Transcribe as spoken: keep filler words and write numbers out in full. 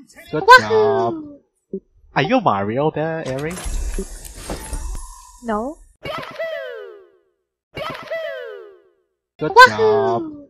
Good job. Wahoo! Are you Mario there, Eric? No. Good Wahoo! job.